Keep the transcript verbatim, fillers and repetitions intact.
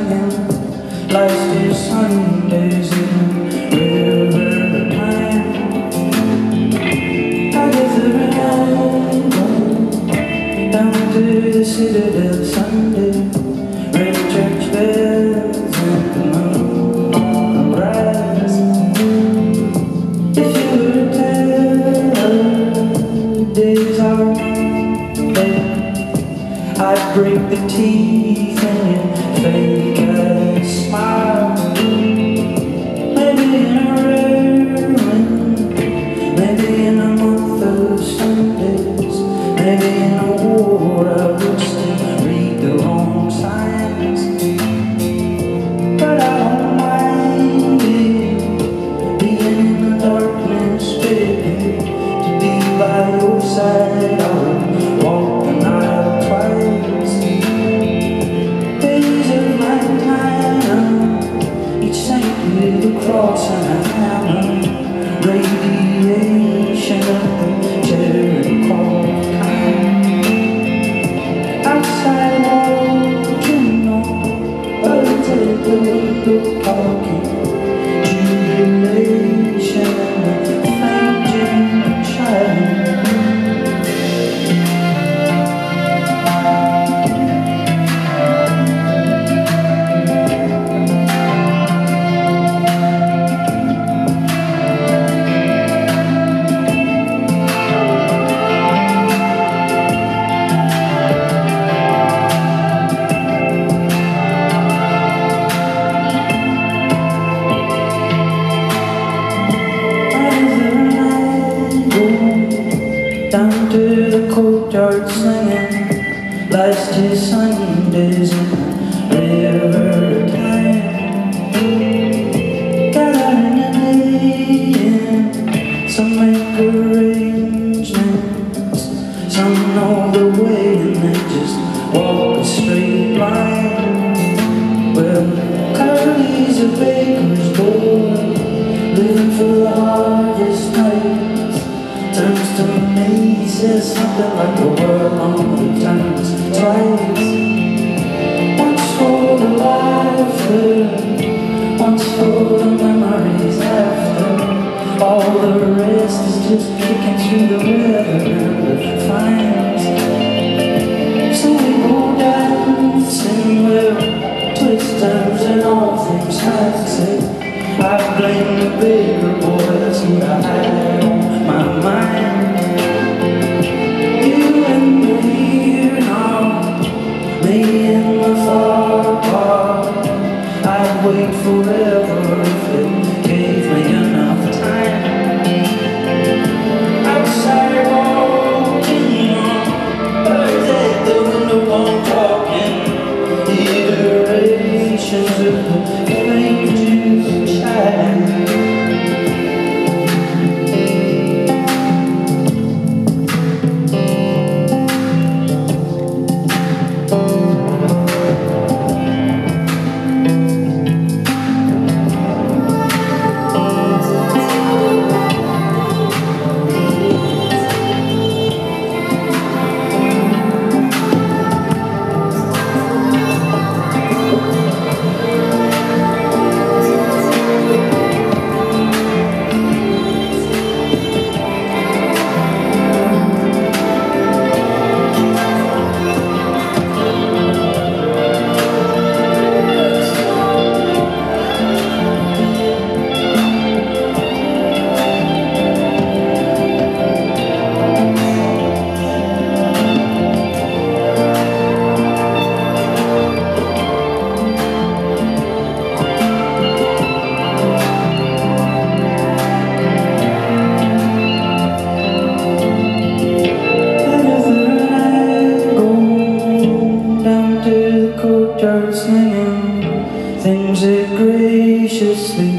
slinging life's two Sundays in the river time. I get the ride down to the Citadel Sunday, red church bells and the moon on the rise. If you were to tell the days are dead, I'd break the teeth in your fake ass smile. Maybe in a rare wind, maybe in a month of Sundays, maybe in a war I would still read the wrong signs. But I don't mind it, being in the darkness, baby. To be by your side, I would walk the Nile twice. Days of my time, each saint with a cross and a hammer, radiation of the Jericho kind. Outside walking on birds at the window talking, jubilation and the fainting child. Down to the courtyard slinging life's two Sundays in the river time. Gathering and laying, some make arrangements, some know the way and they just walk a straight line. Well, Curly's a baker's boy, living for the harvest nights. Turns to me, says something like the world only turns twice. Once for the laughter, once for the memories after. All the rest is just kicking through the weather and the fines. So we go dancing, well, twisters and all things fancy. I blame the bigger boy, that's what I had on my mind. You and me here now, me in the far part. I'd wait forever if it gave me enough time. Outside walking on birds at the window on talking, iterations of the fainting child. Courtyard slinging things that graciously